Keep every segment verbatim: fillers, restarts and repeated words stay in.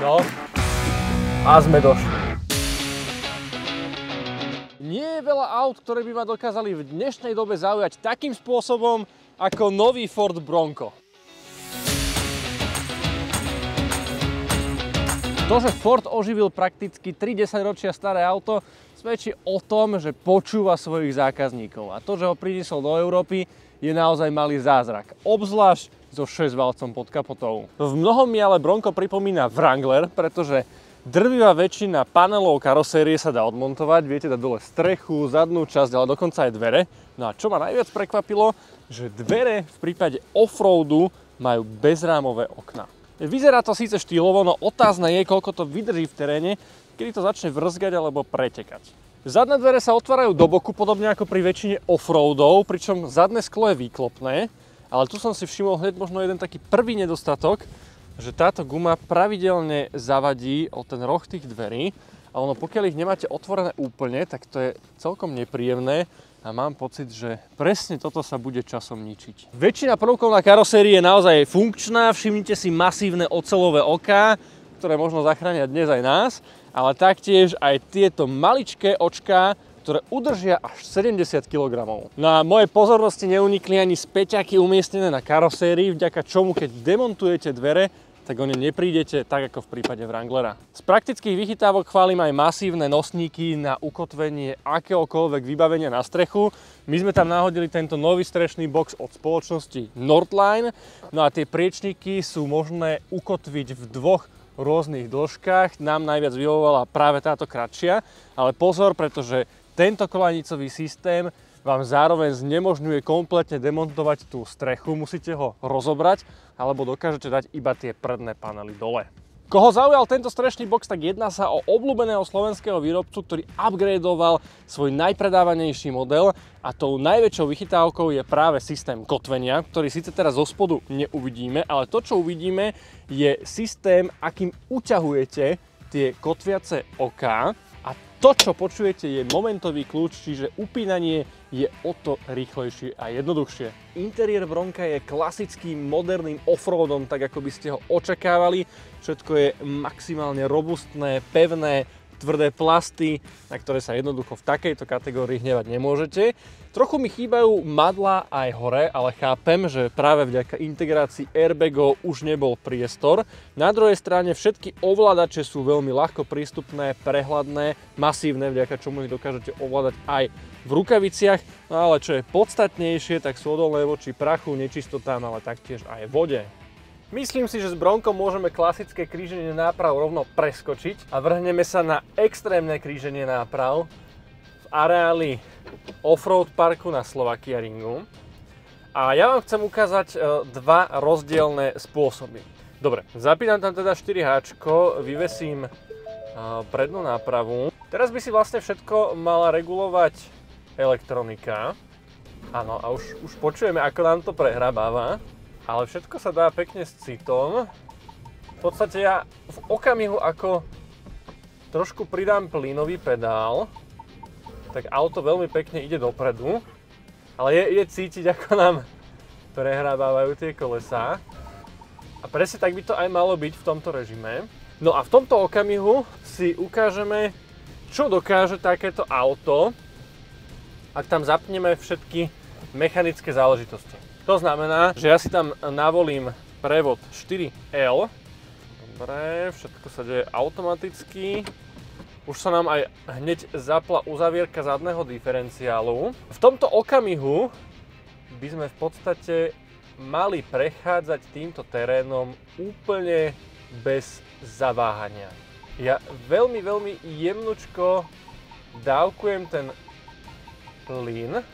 No. A sme došli. Nie je veľa aut, ktoré by ma dokázali v dnešnej dobe zaujať takým spôsobom ako nový Ford Bronco. To, že Ford oživil prakticky tri desaťročia staré auto, svedčí o tom, že počúva svojich zákazníkov. A to, že ho priniesol do Európy, je naozaj malý zázrak. Obzvlášť so šesťvalcom pod kapotou. V mnohom mi ale Bronco pripomína Wrangler, pretože drvivá väčšina panelov karosérie sa dá odmontovať. Viete dať dole strechu, zadnú časť, ale dokonca aj dvere. No a čo ma najviac prekvapilo, že dvere v prípade offroadu majú bezrámové okná. Vyzerá to síce štýlovo, no otázne je, koľko to vydrží v teréne, kedy to začne vrzgať alebo pretekať. Zadné dvere sa otvárajú do boku, podobne ako pri väčšine offroadov, pričom zadné sklo je výklopné, ale tu som si všimol hneď možno jeden taký prvý nedostatok, že táto guma pravidelne zavadí o ten roh tých dverí a ono, pokiaľ ich nemáte otvorené úplne, tak to je celkom nepríjemné a mám pocit, že presne toto sa bude časom ničiť. Väčšina prvkov na karosérii je naozaj funkčná, všimnite si masívne oceľové oká, ktoré možno zachránia dnes aj nás, ale taktiež aj tieto maličké očká, ktoré udržia až sedemdesiat kilogramov. Na mojej pozornosti neunikli ani späťaky umiestnené na karosérii, vďaka čomu, keď demontujete dvere, tak o ne neprídete tak ako v prípade Wranglera. Z praktických vychytávok chválim aj masívne nosníky na ukotvenie akéhokoľvek vybavenia na strechu. My sme tam nahodili tento nový strešný box od spoločnosti Nordline. No a tie priečníky sú možné ukotviť v dvoch rôznych dĺžkach. Nám najviac vyhovovala práve táto kratšia, ale pozor, pretože tento koľajnicový systém vám zároveň znemožňuje kompletne demontovať tú strechu, musíte ho rozobrať, alebo dokážete dať iba tie predné panely dole. Koho zaujal tento strešný box, tak jedná sa o obľúbeného slovenského výrobcu, ktorý upgradeoval svoj najpredávanejší model a tou najväčšou vychytávkou je práve systém kotvenia, ktorý síce teraz zo spodu neuvidíme, ale to, čo uvidíme, je systém, akým uťahujete tie kotviace oká. A to, čo počujete, je momentový kľúč, čiže upínanie je o to rýchlejšie a jednoduchšie. Interiér Bronca je klasickým moderným offroadom, tak ako by ste ho očakávali. Všetko je maximálne robustné, pevné, tvrdé plasty, na ktoré sa jednoducho v takejto kategórii hnevať nemôžete. Trochu mi chýbajú madlá aj hore, ale chápem, že práve vďaka integrácii airbagov už nebol priestor. Na druhej strane všetky ovládače sú veľmi ľahko prístupné, prehľadné, masívne, vďaka čomu ich dokážete ovládať aj v rukaviciach. No ale čo je podstatnejšie, tak sú odolné voči prachu, nečistotám, ale taktiež aj vode. Myslím si, že s Broncom môžeme klasické kríženie náprav rovno preskočiť a vrhneme sa na extrémne kríženie náprav v areáli Offroad parku na Slovakia Ringu. A ja vám chcem ukázať dva rozdielne spôsoby. Dobre, zapínam tam teda štyri háčko, vyvesím prednú nápravu. Teraz by si vlastne všetko mala regulovať elektronika. Áno, a už, už počujeme, ako nám to prehrabáva. Ale všetko sa dá pekne s citom. V podstate ja v okamihu, ako trošku pridám plynový pedál, tak auto veľmi pekne ide dopredu. Ale je, je cítiť, ako nám prehrabávajú tie kolesá. A presne tak by to aj malo byť v tomto režime. No a v tomto okamihu si ukážeme, čo dokáže takéto auto, ak tam zapneme všetky mechanické záležitosti. To znamená, že ja si tam navolím prevod štyri el. Dobre, všetko sa deje automaticky. Už sa nám aj hneď zapla uzavierka zadného diferenciálu. V tomto okamihu by sme v podstate mali prechádzať týmto terénom úplne bez zaváhania. Ja veľmi, veľmi jemnučko dávkujem ten plyn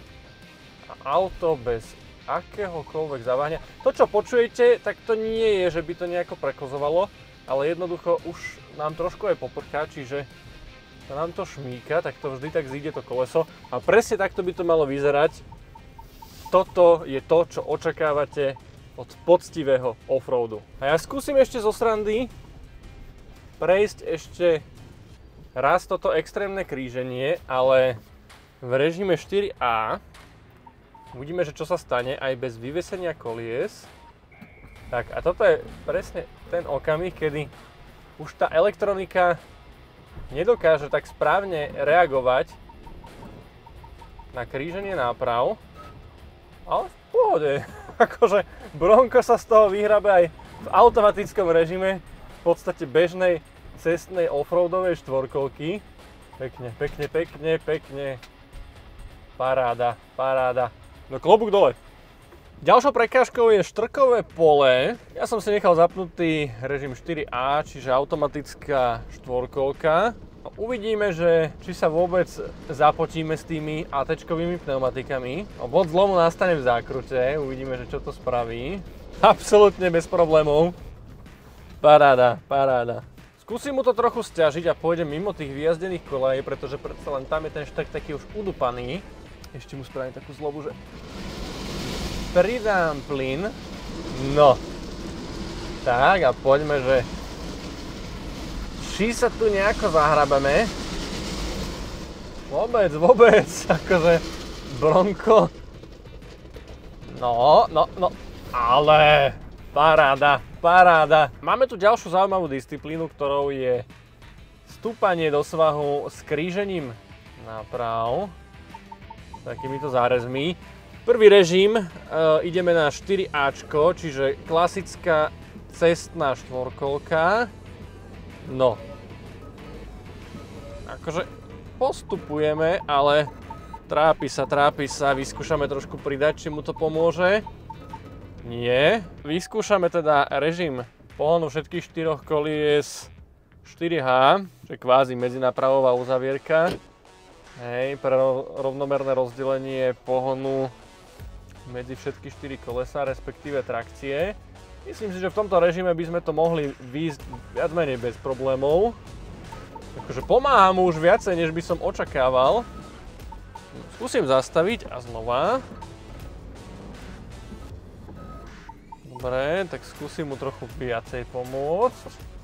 a auto bez akéhokoľvek zaváhania. To, čo počujete, tak to nie je, že by to nejako prekozovalo, ale jednoducho už nám trošku aj poprchá, čiže sa nám to šmíka, tak to vždy tak zíde to koleso a presne takto by to malo vyzerať. Toto je to, čo očakávate od poctivého offroadu. A ja skúsim ešte zo srandy prejsť ešte raz toto extrémne kríženie, ale v režime štyri á. Uvidíme, že čo sa stane aj bez vyvesenia kolies. Tak a toto je presne ten okamih, kedy už tá elektronika nedokáže tak správne reagovať na kríženie náprav, ale v pohode. Akože Bronco sa z toho vyhrabe aj v automatickom režime v podstate bežnej cestnej offroadovej štvorkolky. Pekne, pekne, pekne, pekne. Paráda, paráda. No klobúk dole. Ďalšou prekážkou je štrkové pole. Ja som si nechal zapnutý režim štyri á, čiže automatická štvorkolka. No, uvidíme, že či sa vôbec zapotíme s tými AT-čkovými pneumatikami. No, bod zlomu nastane v zákrute, uvidíme, že čo to spraví. Absolútne bez problémov. Paráda, paráda. Skúsim mu to trochu sťažiť a pôjdem mimo tých vyjazdených kolejí, pretože predsa len tam je ten štrk taký už udupaný. Ešte mu spravím takú zlobu, že pridám plyn. No. Tak a poďme, že či sa tu nejako zahrabeme. Vôbec, vôbec. Akože Bronco. No, no, no. Ale paráda, paráda. Máme tu ďalšiu zaujímavú disciplínu, ktorou je stúpanie do svahu s krížením náprav. S takýmito zárezmi. Prvý režim, e, ideme na štyri áčko, čiže klasická cestná štvorkolka. No. Akože postupujeme, ale trápi sa, trápi sa. Vyskúšame trošku pridať, či mu to pomôže. Nie. Vyskúšame teda režim pohonu všetkých štyroch kolies štyri há, čo je kvázi medzinápravová uzavierka. Hej, pre rovnomerné rozdelenie pohonu medzi všetky štyri kolesa, respektíve trakcie. Myslím si, že v tomto režime by sme to mohli výjsť viac menej bez problémov. Takže pomáha mu už viacej, než by som očakával. Skúsim zastaviť a znova. Dobre, tak skúsim mu trochu viacej pomôcť.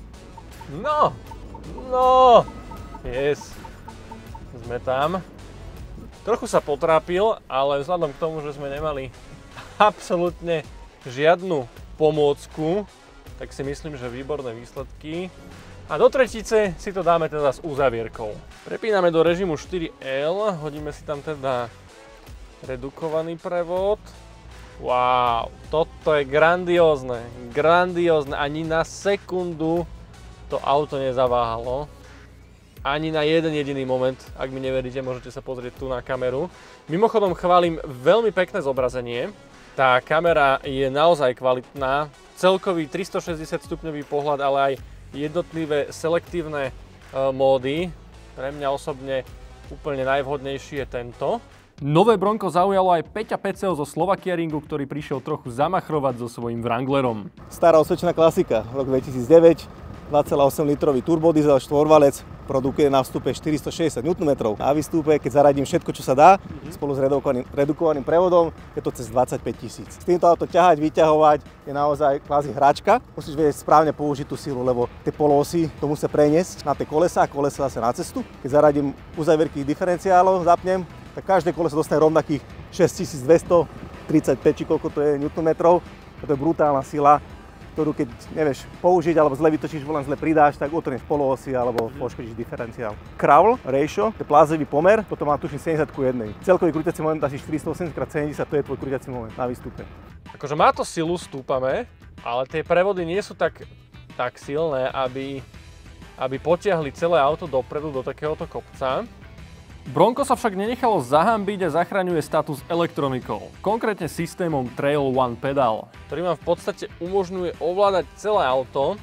No! No! Yes! Sme tam. Trochu sa potrápil, ale vzhľadom k tomu, že sme nemali absolútne žiadnu pomôcku, tak si myslím, že výborné výsledky. A do tretice si to dáme teda s uzavierkou. Prepíname do režimu štyri el, hodíme si tam teda redukovaný prevod. Wow, toto je grandiózne, grandiózne, ani na sekundu to auto nezaváhalo. Ani na jeden jediný moment, ak mi neveríte, môžete sa pozrieť tu na kameru. Mimochodom chválim veľmi pekné zobrazenie. Tá kamera je naozaj kvalitná. Celkový tristošesťdesiat stupňový pohľad, ale aj jednotlivé selektívne e, módy. Pre mňa osobne úplne najvhodnejší je tento. Nové Bronco zaujalo aj Peťa Peceho zo Slovakia Ringu, ktorý prišiel trochu zamachrovať so svojím Wranglerom. Stará osvedčená klasika, rok dvetisícdeväť, dva celé osem litrový turbodiesel štvorvalec, produkuje na vstupe štyristošesťdesiat newtonmetrov. Na výstupe, keď zaradím všetko, čo sa dá, mm-hmm. spolu s redukovaným, redukovaným prevodom, je to cez dvadsaťpäť tisíc. S týmto auto ťahať, vyťahovať je naozaj kvázi hračka. Musíš vedieť správne použiť tú silu, lebo tie polosy to musia preniesť na tie kolesá a kolesa zase na cestu. Keď zaradím uzavierky diferenciálov, zapnem, tak každé koleso dostane rovnakých šesťtisícdvestotridsaťpäť, či koľko to je newtonmetrov. To je brutálna sila, ktorú keď nevieš použiť alebo zle vytočíš, len zle pridáš, tak utrhneš poloosy alebo poškodíš diferenciál. Crawl ratio, to je plázevý pomer, toto má tuším sedemdesiat ku jednej. Celkový krúťací moment asi štyristoosemdesiat krát sedemdesiat, to je tvoj krúťací moment na výstupe. Akože má to silu, stúpame, ale tie prevody nie sú tak, tak silné, aby, aby potiahli celé auto dopredu do takéhoto kopca. Bronco sa však nenechalo zahambiť a zachraňuje status elektronikou, konkrétne systémom Trail One Pedal, ktorý vám v podstate umožňuje ovládať celé auto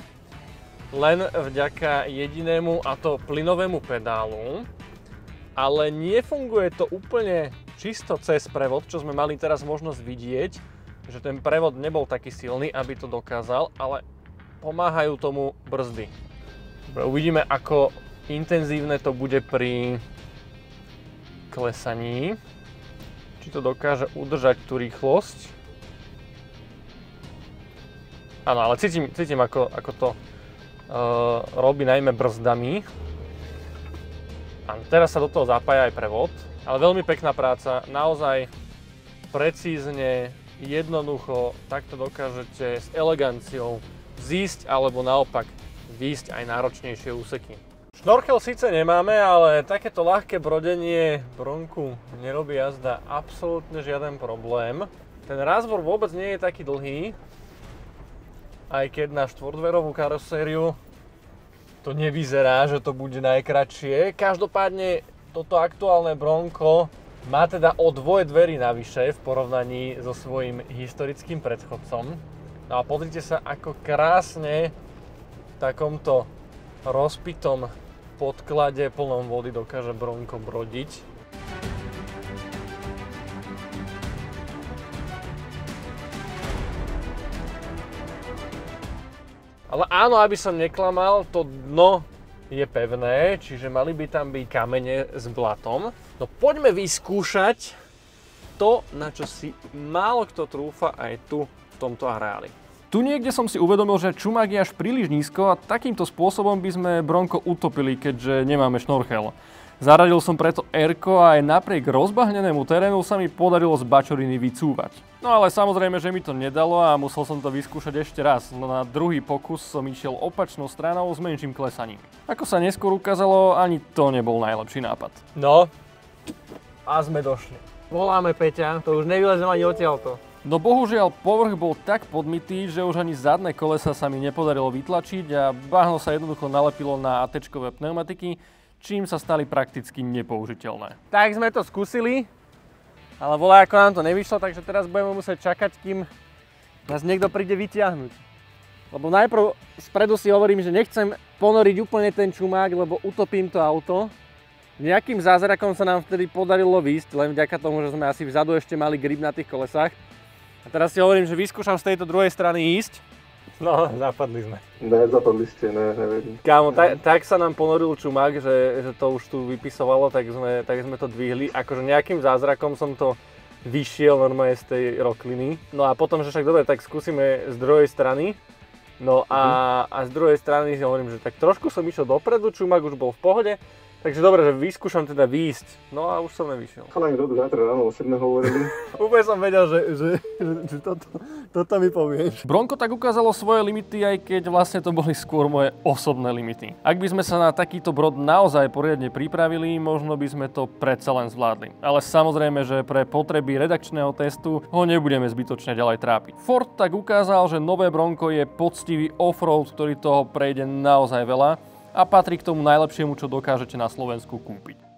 len vďaka jedinému, a to plynovému pedálu, ale nefunguje to úplne čisto cez prevod, čo sme mali teraz možnosť vidieť, že ten prevod nebol taký silný, aby to dokázal, ale pomáhajú tomu brzdy. Dobre, uvidíme, ako intenzívne to bude pri klesaní, či to dokáže udržať tú rýchlosť. Áno, ale cítim, cítim ako, ako to uh, robí najmä brzdami. A teraz sa do toho zapája aj prevod, ale veľmi pekná práca, naozaj precízne, jednoducho, takto dokážete s eleganciou zísť alebo naopak výjsť aj náročnejšie úseky. Šnorchel síce nemáme, ale takéto ľahké brodenie Bronku nerobí jazda absolútne žiaden problém. Ten rázvor vôbec nie je taký dlhý, aj keď na štvordverovú karosériu to nevyzerá, že to bude najkratšie. Každopádne toto aktuálne Bronco má teda o dvoje dverí navyše v porovnaní so svojím historickým predchodcom. No a pozrite sa, ako krásne v takomto rozpitom podklade plnom vody dokáže Bronco brodiť. Ale áno, aby som neklamal, to dno je pevné, čiže mali by tam byť kamene s blatom. No poďme vyskúšať to, na čo si málo kto trúfa aj tu v tomto areáli. Tu niekde som si uvedomil, že čumák je až príliš nízko a takýmto spôsobom by sme Bronco utopili, keďže nemáme šnorchel. Zaradil som preto R-ko a aj napriek rozbahnenému terénu sa mi podarilo z bačoriny vycúvať. No ale samozrejme, že mi to nedalo a musel som to vyskúšať ešte raz, no na druhý pokus som išiel opačnou stranou s menším klesaním. Ako sa neskôr ukázalo, ani to nebol najlepší nápad. No, a sme došli. Voláme Peťa, to už nevylezem ani odtiaľto. No bohužiaľ, povrch bol tak podmytý, že už ani zadné kolesa sa mi nepodarilo vytlačiť a bahno sa jednoducho nalepilo na AT-čkové pneumatiky, čím sa stali prakticky nepoužiteľné. Tak sme to skúsili, ale volá, ako nám to nevyšlo, takže teraz budeme musieť čakať, kým nás niekto príde vyťahnuť. Lebo najprv spredu si hovorím, že nechcem ponoriť úplne ten čumák, lebo utopím to auto. Nejakým zázrakom sa nám vtedy podarilo výjsť, len vďaka tomu, že sme asi vzadu ešte mali grip na tých kolesách. A teraz si hovorím, že vyskúšam z tejto druhej strany ísť. No, zapadli sme. Ne, zapadli ste, ne, neverím. Kámo, tak, tak sa nám ponoril čumák, že, že to už tu vypisovalo, tak sme, tak sme to dvihli. Akože nejakým zázrakom som to vyšiel normálne z tej rokliny. No a potom, že však dobre, tak skúsime z druhej strany. No a, a z druhej strany si hovorím, že tak trošku som išiel dopredu, čumák už bol v pohode. Takže dobre, že vyskúšam teda výjsť, no a už som nevyšiel. Chalani do zajtra ráno o siedmej hovorili. Úplne som vedel, že, že, že, že toto, toto mi povieš. Bronco tak ukázalo svoje limity, aj keď vlastne to boli skôr moje osobné limity. Ak by sme sa na takýto brod naozaj poriadne pripravili, možno by sme to predsa len zvládli. Ale samozrejme, že pre potreby redakčného testu ho nebudeme zbytočne ďalej trápiť. Ford tak ukázal, že nové Bronco je poctivý offroad, ktorý toho prejde naozaj veľa a patrí k tomu najlepšiemu, čo dokážete na Slovensku kúpiť.